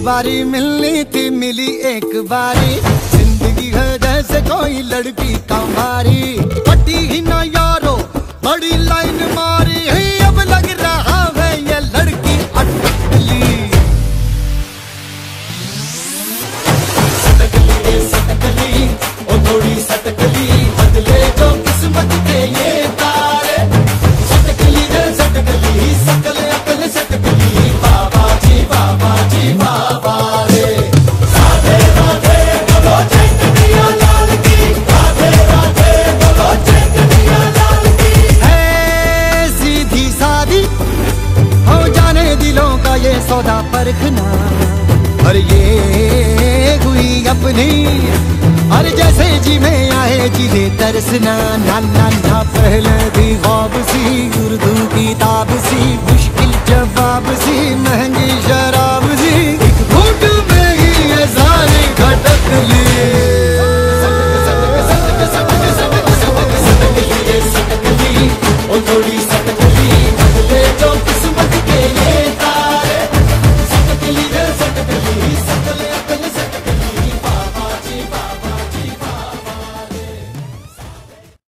बारी मिलनी थी मिली एक बारी, जिंदगी है जैसे कोई लड़की का मारी, पटी ही ना यारो बड़ी लाइन मारी है, अब लग रहा है ये लड़की अटकली। सटकली सटकली ओ थोड़ी सटकली, बदले तो किस्मत के ये तारे, सटकली रे सटकली सकल अकल सटकली, बाबा जी बाबा जी बाबा रे। राधे राधे बोलो जय कन्हैया लाल की, राधे राधे बोलो जय कन्हैया लाल की। है सीधी सादी हो जाने दिलों का ये सौदा परखना, और ये हुई अपनी, और जैसे जी में आए जिले तरसना, ना ना ना पहले भी ख्वाब सी, उर्दू किताब सी, मुश्किल जवाब सी, महंगी शराब